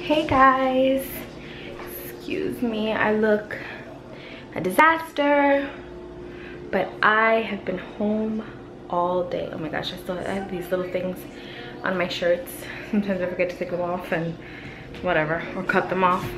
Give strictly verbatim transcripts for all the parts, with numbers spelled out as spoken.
Hey guys, excuse me, I look a disaster, but I have been home all day. Oh my gosh, I still have these little things on my shirts. Sometimes I forget to take them off and whatever, or cut them off.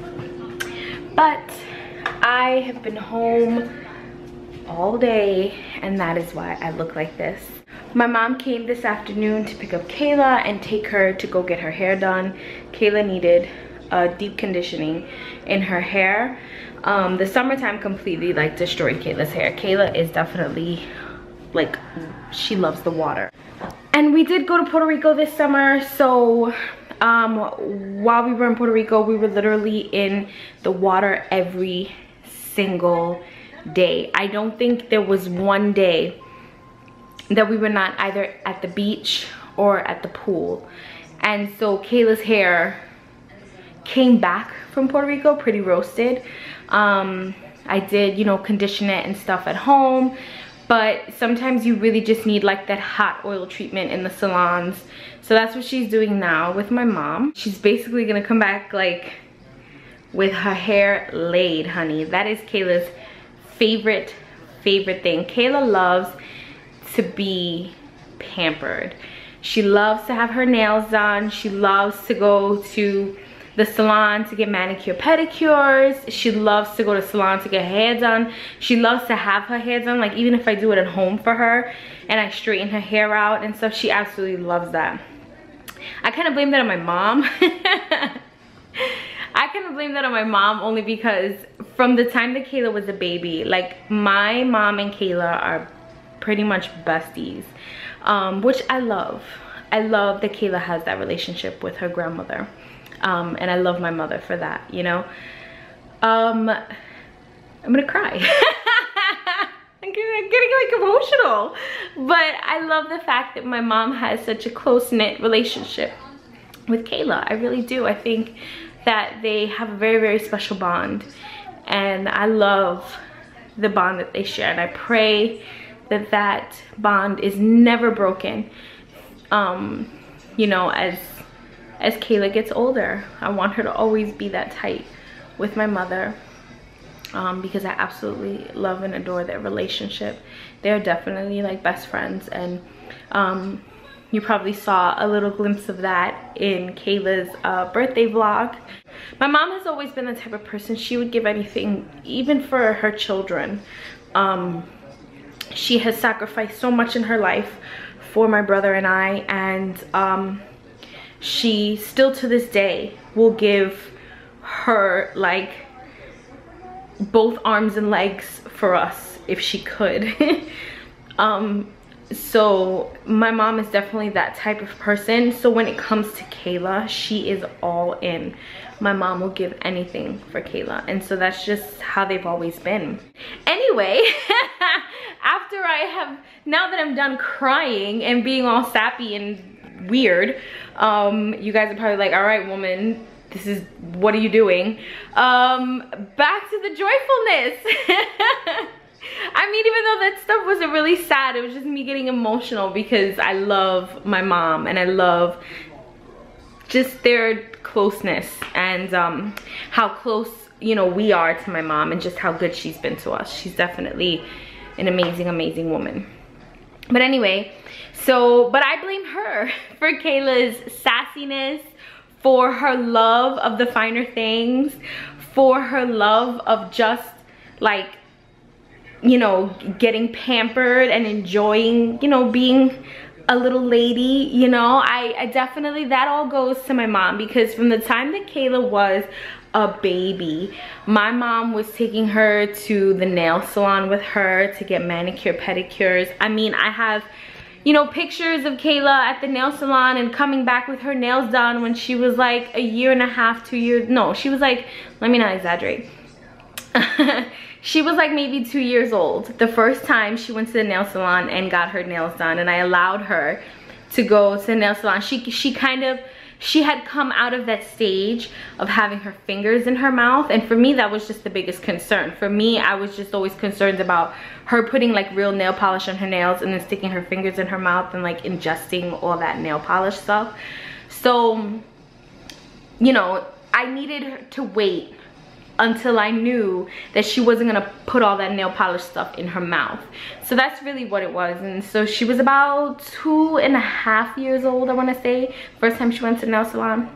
But I have been home all day, and that is why I look like this. My mom came this afternoon to pick up Kayla and take her to go get her hair done. Kayla needed a deep conditioning in her hair. Um, the summertime completely like destroyed Kayla's hair. Kayla is definitely like, she loves the water. And we did go to Puerto Rico this summer, so um, while we were in Puerto Rico, we were literally in the water every single day. I don't think there was one day that we were not either at the beach or at the pool. And so Kayla's hair came back from Puerto Rico pretty roasted. Um, I did, you know, condition it and stuff at home, but sometimes you really just need like that hot oil treatment in the salons. So that's what she's doing now with my mom. She's basically gonna come back like with her hair laid, honey. That is Kayla's favorite, favorite thing. Kayla loves to be pampered. She loves to have her nails done. She loves to go to the salon to get manicure pedicures. She loves to go to the salon to get her hair done. She loves to have her hair done, like even if I do it at home for her and I straighten her hair out and stuff, she absolutely loves that. I kind of blame that on my mom. I kind of blame that on my mom only because from the time that Kayla was a baby, like my mom and Kayla are pretty much besties, um, which I love. I love that Kayla has that relationship with her grandmother. Um, and I love my mother for that, you know. Um, I'm gonna cry. I'm getting, I'm getting like emotional. But I love the fact that my mom has such a close-knit relationship with Kayla. I really do. I think that they have a very, very special bond. And I love the bond that they share. And I pray that that bond is never broken, um, you know, as as Kayla gets older. I want her to always be that tight with my mother, um, because I absolutely love and adore their relationship. They're definitely like best friends, and um, you probably saw a little glimpse of that in Kayla's uh, birthday vlog. My mom has always been the type of person, she would give anything, even for her children. Um, she has sacrificed so much in her life for my brother and I, and um, she still to this day will give her like both arms and legs for us if she could. um, so my mom is definitely that type of person. So when it comes to Kayla, she is all in. My mom will give anything for Kayla, and so that's just how they've always been. Anyway, after I have, now that I'm done crying and being all sappy and weird, um, you guys are probably like, all right, woman, this is, what are you doing? Um, back to the joyfulness. I mean, even though that stuff wasn't really sad, it was just me getting emotional because I love my mom and I love just their closeness and um, how close, you know, we are to my mom and just how good she's been to us. She's definitely an amazing, amazing woman. But anyway, so, but I blame her for Kayla's sassiness, for her love of the finer things, for her love of just like, you know, getting pampered and enjoying, you know, being a little lady, you know. I, I definitely, that all goes to my mom, because from the time that Kayla was a baby, my mom was taking her to the nail salon with her to get manicure pedicures. I mean, I have, you know, pictures of Kayla at the nail salon and coming back with her nails done when she was like a year and a half, two years, no, she was like, let me not exaggerate. She was like maybe two years old the first time she went to the nail salon and got her nails done, and I allowed her to go to the nail salon. She, she kind of, she had come out of that stage of having her fingers in her mouth, and for me that was just the biggest concern. For me, I was just always concerned about her putting like real nail polish on her nails and then sticking her fingers in her mouth and like ingesting all that nail polish stuff. So you know, I needed her to wait until I knew that she wasn't gonna put all that nail polish stuff in her mouth. So that's really what it was. And so she was about two and a half years old, I wanna say, first time she went to the nail salon.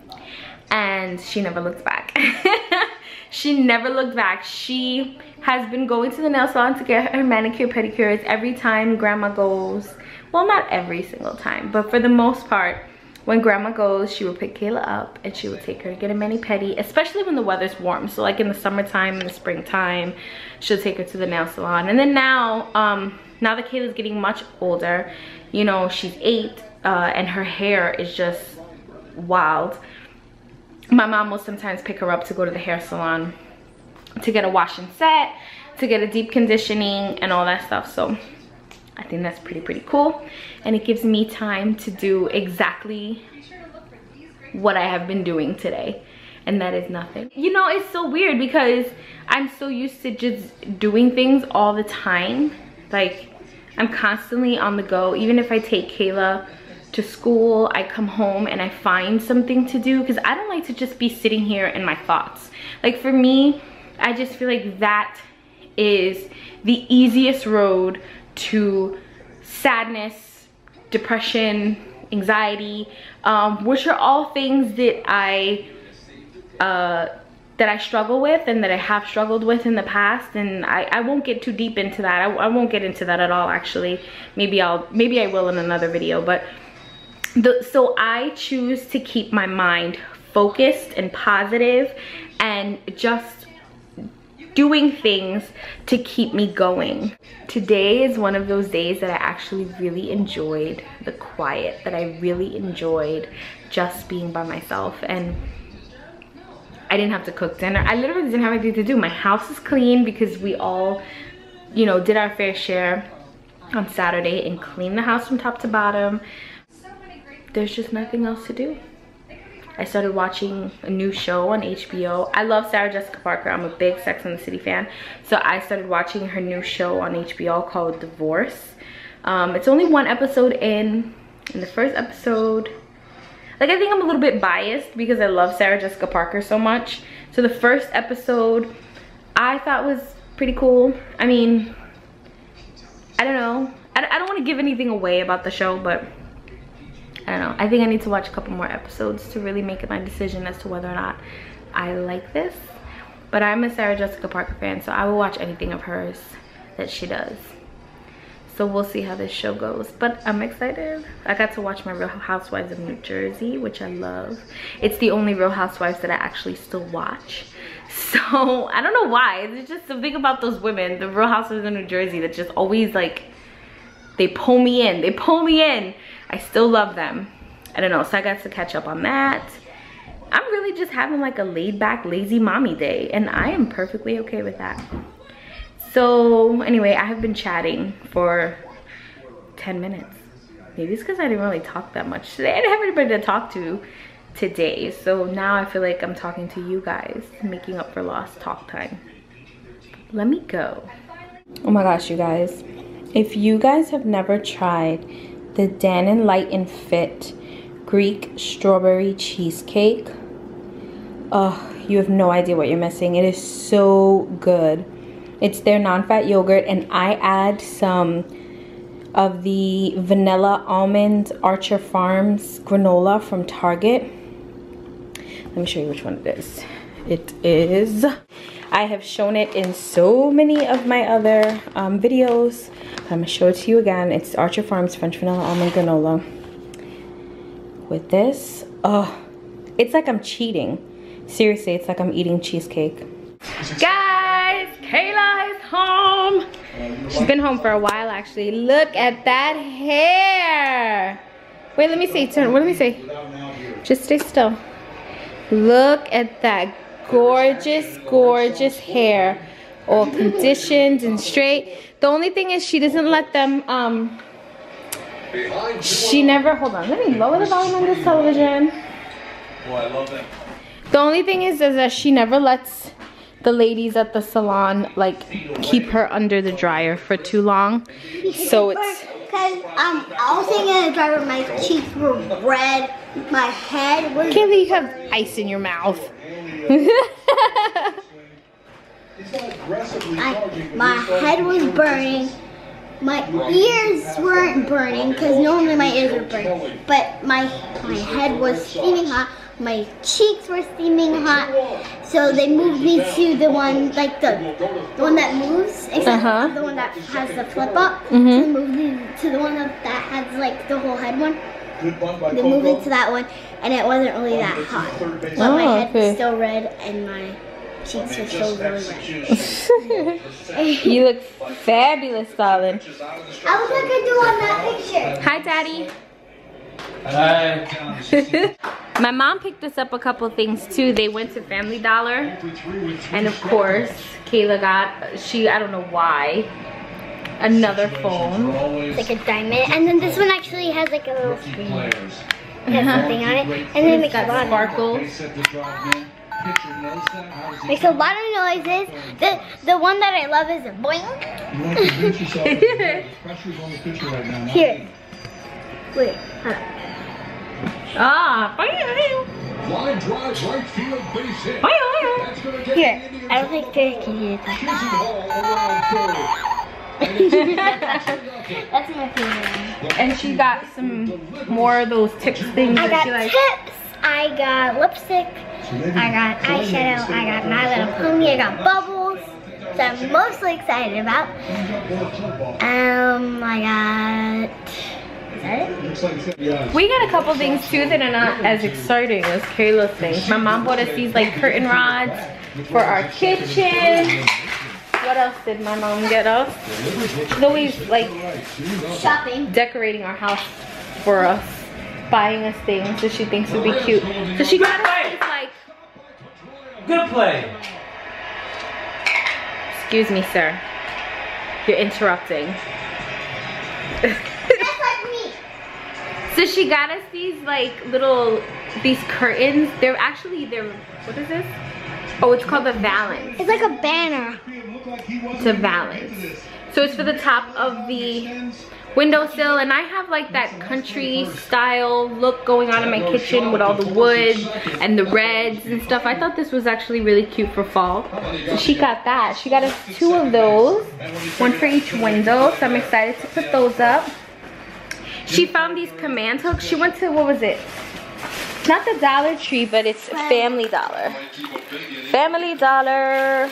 And she never looked back. She never looked back. She has been going to the nail salon to get her manicure, pedicures every time grandma goes. Well, not every single time, but for the most part, when grandma goes, she would pick Kayla up and she would take her to get a mani-pedi, especially when the weather's warm. So like in the summertime, in the springtime, she'll take her to the nail salon. And then now, um, now that Kayla's getting much older, you know, she's eight uh, and her hair is just wild. My mom will sometimes pick her up to go to the hair salon to get a wash and set, to get a deep conditioning and all that stuff. So I think that's pretty, pretty cool. And it gives me time to do exactly what I have been doing today. And that is nothing. You know, it's so weird because I'm so used to just doing things all the time. Like, I'm constantly on the go. Even if I take Kayla to school, I come home and I find something to do, because I don't like to just be sitting here in my thoughts. Like for me, I just feel like that is the easiest road to sadness, depression, anxiety, um, which are all things that I uh, that I struggle with and that I have struggled with in the past. And I, I won't get too deep into that. I, I won't get into that at all, actually. Maybe I'll maybe I will in another video. But the, so I choose to keep my mind focused and positive and just doing things to keep me going. Today is one of those days that I actually really enjoyed the quiet, that I really enjoyed just being by myself. And I didn't have to cook dinner. I literally didn't have anything to do. My house is clean because we all, you know, did our fair share on Saturday and cleaned the house from top to bottom. There's just nothing else to do. I started watching a new show on H B O. I love Sarah Jessica Parker. I'm a big Sex and the City fan. So I started watching her new show on H B O called Divorce. Um, it's only one episode in. In the first episode, like, I think I'm a little bit biased because I love Sarah Jessica Parker so much. So the first episode I thought was pretty cool. I mean, I don't know. I, I don't want to give anything away about the show, but I don't know. I think I need to watch a couple more episodes to really make my decision as to whether or not I like this. But I'm a Sarah Jessica Parker fan, so I will watch anything of hers that she does. So we'll see how this show goes. But I'm excited. I got to watch my Real Housewives of New Jersey, which I love. It's the only Real Housewives that I actually still watch. So I don't know why. There's just something about those women, the Real Housewives of New Jersey, that just always, like, they pull me in. They pull me in. I still love them. I don't know, so I got to catch up on that. I'm really just having like a laid back, lazy mommy day, and I am perfectly okay with that. So anyway, I have been chatting for ten minutes. Maybe it's because I didn't really talk that much today. I didn't have anybody to talk to today. So now I feel like I'm talking to you guys, making up for lost talk time. Let me go. Oh my gosh, you guys. If you guys have never tried the Dan Light and Fit Greek strawberry cheesecake, oh, you have no idea what you're missing. It is so good. It's their non-fat yogurt, and I add some of the vanilla almond Archer Farms granola from Target. Let me show you which one it is. It is, I have shown it in so many of my other um, videos. I'm gonna show it to you again. It's Archer Farms French Vanilla Almond Granola. With this, oh, it's like I'm cheating. Seriously, it's like I'm eating cheesecake. Guys, Kayla is home. She's been home for a while, actually. Look at that hair. Wait, let me see. Turn. What let me see? Just stay still. Look at that gorgeous, gorgeous hair. All conditioned and straight. The only thing is she doesn't let them, um, she never, hold on, let me lower the volume on this television. Oh, I love that. The only thing is, is that she never lets the ladies at the salon, like, keep her under the dryer for too long. So it's... Because um, I was sitting in the dryer, my cheeks were red, my head was... Kaylee, you have ice in your mouth. I, my head was burning. My ears weren't burning because normally my ears are burning. But my my head was steaming hot. My cheeks were steaming hot. So they moved me to the one like the the one that moves, except uh-huh. the one that has the flip up. Mm-hmm. So they moved me to the one that, that has like the whole head one. They moved me to that one, and it wasn't really that hot. But oh, my head okay. was still red, and my cheeks were still really red. You look fabulous, darling. I look like I do on that picture. Hi, Daddy. Hi. My mom picked us up a couple things too. They went to Family Dollar, and of course, Kayla got, she, I don't know why, another phone. It's like a diamond, and then this one actually has like a little screen. It has something on it, and then it makes a lot of sparkles. Makes a lot of noises. The the one that I love is a boing. Here. Wait. Hold on. Ah. Here. I don't think Faye can hear that. That's my favorite. And she got some more of those tips things. I that got she likes. tips. I got lipstick. I got eyeshadow. I got My Little Pony. I got bubbles. That I'm mostly excited about. Um, I got. Is that it? We got a couple things too that are not as exciting as Kayla's things. My mom bought us these like curtain rods for our kitchen. What else did my mom get us? She's always like shopping, decorating our house for us, buying us things that she thinks would be cute. So she got us these like. Good play. Excuse me, sir. You're interrupting. So she got us these like little, these curtains. They're actually, they're, what is this? Oh, it's called the valance. It's like a banner. It's a valance. So it's for the top of the windowsill, and I have like that country style look going on in my kitchen with all the wood and the reds and stuff. I thought this was actually really cute for fall. So she got that. She got us two of those, one for each window. So I'm excited to put those up. She found these command hooks. She went to, what was it? Not the Dollar Tree, but it's Family Dollar. Family Dollar.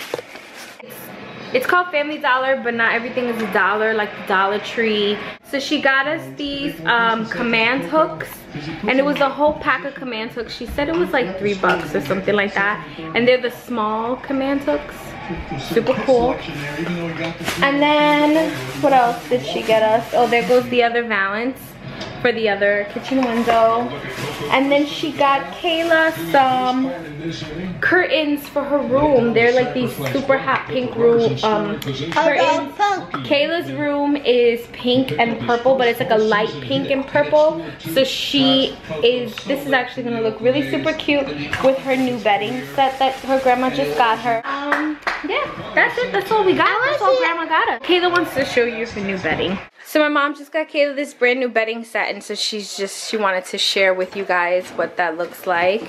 It's called Family Dollar, but not everything is a dollar like the Dollar Tree. So she got us these um, command hooks, and it was a whole pack of command hooks. She said it was like three bucks or something like that. And they're the small command hooks. Super cool. And then, what else did she get us? Oh, there goes the other valance for the other kitchen window. And then she got Kayla some curtains for her room. They're like these super hot pink room um, curtains. Kayla's room is pink and purple, but it's like a light pink and purple. So she is, this is actually gonna look really super cute with her new bedding set that her grandma just got her. Um, yeah, that's it. That's all we got. That's all grandma got her. Kayla wants to show you her new bedding. So my mom just got Kayla this brand new bedding set, and so she's just, she wanted to share with you guys what that looks like.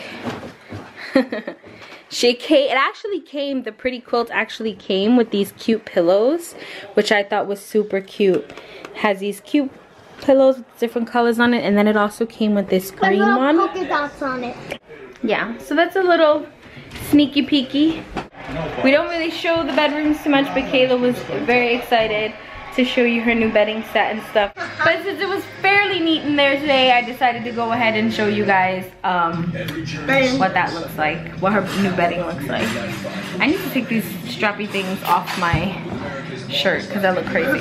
She came, it actually came, the pretty quilt actually came with these cute pillows, which I thought was super cute. It has these cute pillows with different colors on it, and then it also came with this green one. Polka dots on it. Yeah, so that's a little sneaky peeky. We don't really show the bedrooms too much, but Kayla was very excited to show you her new bedding set and stuff. But since it was fairly neat in there today, I decided to go ahead and show you guys um, what that looks like, what her new bedding looks like. I need to take these strappy things off my shirt because I look crazy.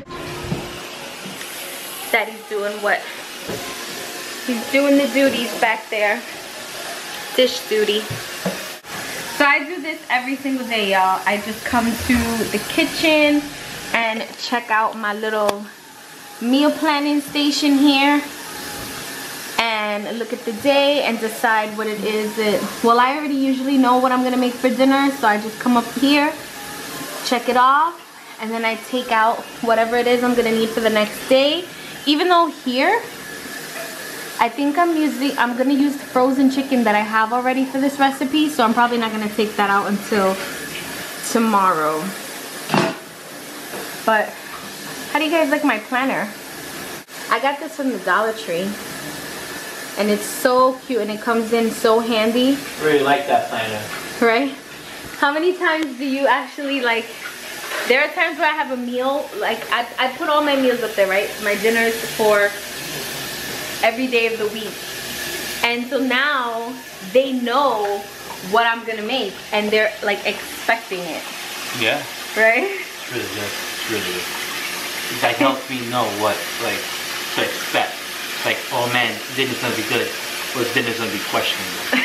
Daddy's doing what? He's doing the duties back there. Dish duty. So I do this every single day, y'all. I just come to the kitchen and check out my little meal planning station here and look at the day and decide what it is that, well, I already usually know what I'm gonna make for dinner, so I just come up here, check it off, and then I take out whatever it is I'm gonna need for the next day. Even though here, I think I'm using, I'm gonna use the frozen chicken that I have already for this recipe, so I'm probably not gonna take that out until tomorrow. But how do you guys like my planner? I got this from the Dollar Tree, and it's so cute, and it comes in so handy. Really like that planner. Right? How many times do you actually like, there are times where I have a meal, like I, I put all my meals up there, right? My dinners for every day of the week. And so now they know what I'm gonna make, and they're like expecting it. Yeah. Right? It's really good. It's really good. It like helps me know what like to expect. Like, oh man, dinner's gonna be good, or dinner's gonna be questionable.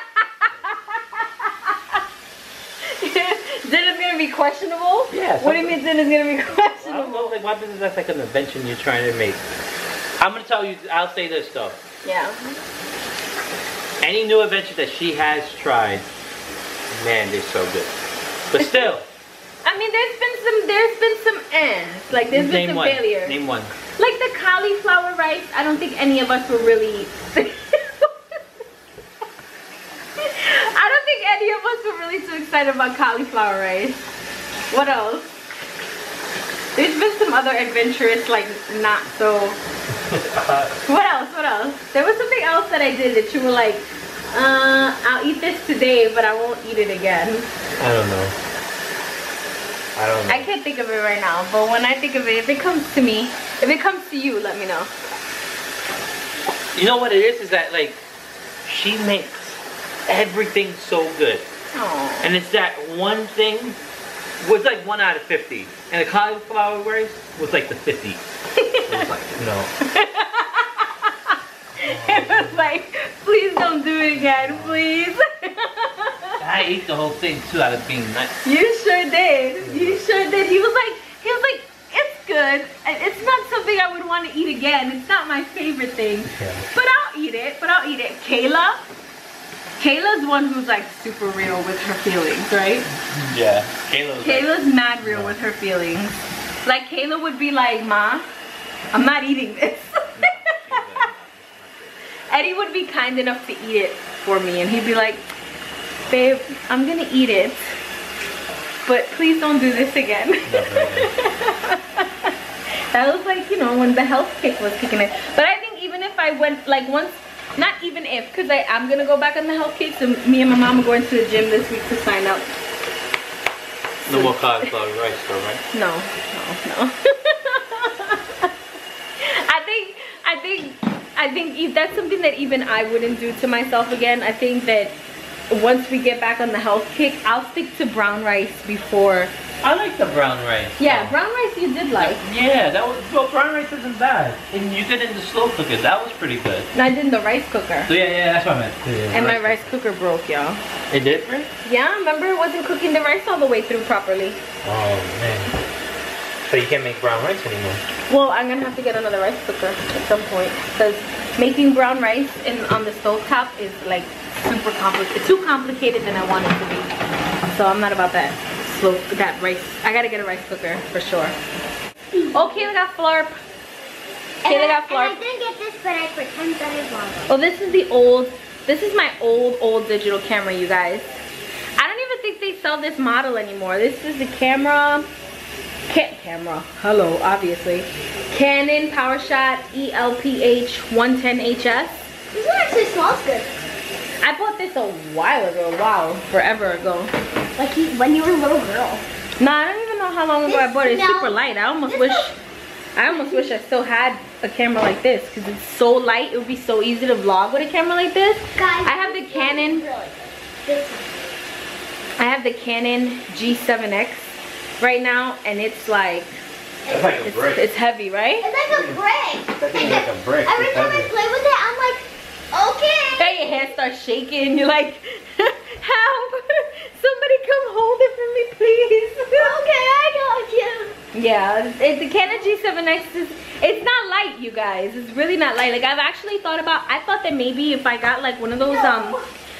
Dinner's gonna be questionable? Yeah. What do you mean dinner's gonna be questionable? I don't know, like what business that's like an invention you're trying to make. I'm gonna tell you, I'll say this though. Yeah. Any new invention that she has tried, man, they're so good. But still. I mean, there's been some, there's been some ends. Like, there's been Name some one. failures. Name one. Like the cauliflower rice, I don't think any of us were really... I don't think any of us were really too excited about cauliflower rice. What else? There's been some other adventurous, like, not so... What else? What else? There was something else that I did that you were like, uh, I'll eat this today, but I won't eat it again. I don't know. I don't know. I can't think of it right now, but when I think of it, if it comes to me, if it comes to you, let me know. You know what it is? Is that like, she makes everything so good. Aww. And it's that one thing was like one out of fifty. And the cauliflower rice was like the fifty. It was like, no. It was like, please don't do it again, please. I ate the whole thing too out of being nice. You sure did. You sure did. He was like, he was like, it's good. It's not something I would want to eat again. It's not my favorite thing. Yeah. But I'll eat it. But I'll eat it. Kayla, Kayla's one who's like super real with her feelings, right? Yeah. Kayla's, Kayla's like, mad real with her feelings. Like Kayla would be like, Ma, I'm not eating this. Eddie would be kind enough to eat it for me, and he'd be like, babe, I'm gonna eat it, but please don't do this again. That was like, you know, when the health kick was kicking in. But I think even if I went, like once, not even if, because I'm gonna go back on the health kick, so me and my mom are going to the gym this week to sign up. No more cauliflower rice though, right? No, no, no. I think, I think, I think if that's something that even I wouldn't do to myself again. I think that once we get back on the health kick, I'll stick to brown rice before. I like the brown rice. Yeah, though. brown rice you did like. Yeah, that was, well, brown rice isn't bad. And you did it in the slow cooker, that was pretty good. And I did in the rice cooker. So yeah, yeah, that's what I meant. Yeah, and rice my rice cooker broke, y'all. It did, right? Yeah, remember it wasn't cooking the rice all the way through properly. Oh man. So you can't make brown rice anymore. Well, I'm gonna have to get another rice cooker at some point, because making brown rice in on the stove top is like super complicated. Too complicated than I want it to be. So I'm not about that slow that rice. I gotta get a rice cooker for sure. Oh, Kayla got florp. Kayla got florp. And I didn't get this, but I pretend that I want it. Oh, this is the old. This is my old old digital camera, you guys. I don't even think they sell this model anymore. This is the camera. Ca camera. Hello, obviously. Canon PowerShot E L P H one ten H S. This one actually smells good. I bought this a while ago. Wow, forever ago. Like you, when you were a little girl. No, I don't even know how long ago This I bought it. It's smells- super light. I almost wish, I almost wish I still had a camera like this, because it's so light. It would be so easy to vlog with a camera like this. Guys, I have the this Canon. smells really good. This one. I have the Canon G seven X right now, and it's like, It's like a it's, brick. it's heavy, right? It's like a brick. That thing is like a brick. Every It's time I heavy. play with it, I'm like, okay. Then your hand starts shaking, and you're like, help! Somebody come hold it for me, please. Okay, I got you. Yeah, it, the Canon G seven X is, it's not light, you guys. It's really not light. Like, I've actually thought about, I thought that maybe if I got like one of those, um,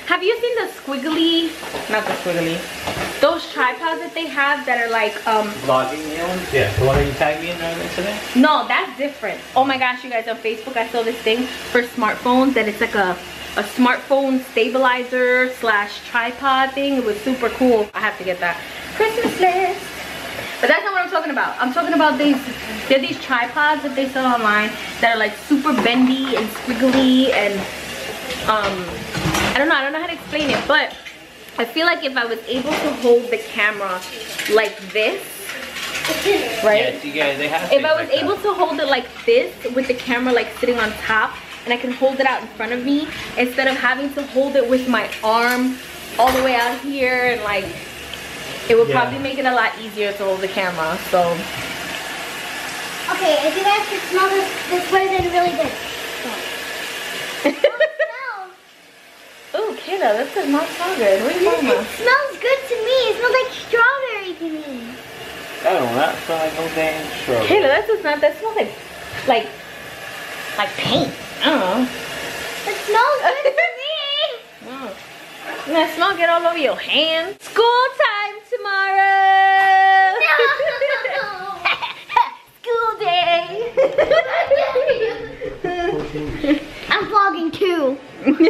Have you seen the squiggly, not the squiggly, those tripods that they have that are like um Vlogging, you know? Yeah, the one that you tagged me in on Instagram? no, that's different. Oh my gosh, you guys, on Facebook I saw this thing for smartphones that it's like a a smartphone stabilizer slash tripod thing. It was super cool. I have to get that. Christmas list. But that's not what I'm talking about. I'm talking about these, they're these tripods that they sell online that are like super bendy and squiggly and um I don't know, I don't know how to explain it, but I feel like if I was able to hold the camera like this, right? Yeah, you guys, they have if I was like able that. to hold it like this with the camera like sitting on top, and I can hold it out in front of me instead of having to hold it with my arm all the way out here, and like it would Yeah. probably make it a lot easier to hold the camera. So Okay, if you guys could smell this, this would have been really good. oh Kayla, that does not smell good. What are you It, talking it about? smells good to me. It smells like strawberry to me. I don't know, that smell like no damn strawberry. Kayla, that does not, that smells like like like paint. I don't know. It smells good to me. Mm. And that smell get all over your hands. School time tomorrow. No. School day. I'm vlogging too.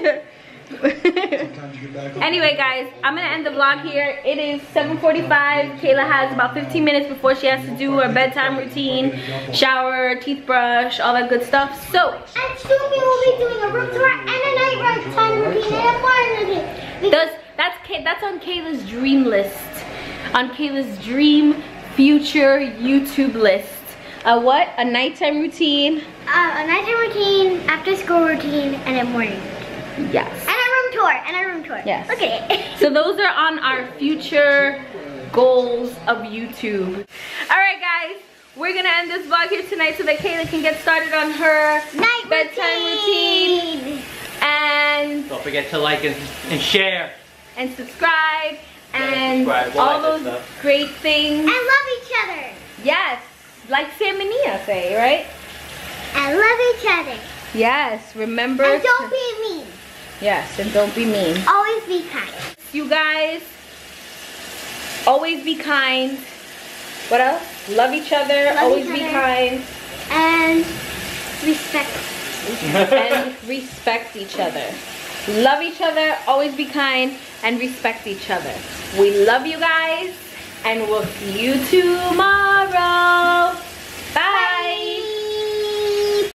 Anyway guys, I'm gonna end the vlog here. It is seven forty-five. Kayla has about fifteen minutes before she has to do her bedtime routine, shower, teeth brush, all that good stuff. So And soon we will be doing a room tour and a night time routine and a morning routine. does that's Kay, that's on Kayla's dream list, on Kayla's dream future YouTube list. A what? A nighttime routine. Uh, a nighttime routine, after school routine, and a morning routine. Yes. And a room tour, and a room tour. Yes. Okay. So those are on our future goals of YouTube. All right, guys, we're gonna end this vlog here tonight so that Kayla can get started on her Night bedtime routine. routine. And Don't forget to like and, and share. and subscribe and subscribe, all all that those good stuff. great things. And love each other. Yes, like Sam and Nia say, right? And love each other. Yes, remember. And don't to- be mean. Yes, and don't be mean. Always be kind. You guys, always be kind. What else? Love each other. Love always each be other. kind. And respect. And respect each other. Love each other, always be kind, and respect each other. We love you guys, and we'll see you tomorrow. Bye. Bye.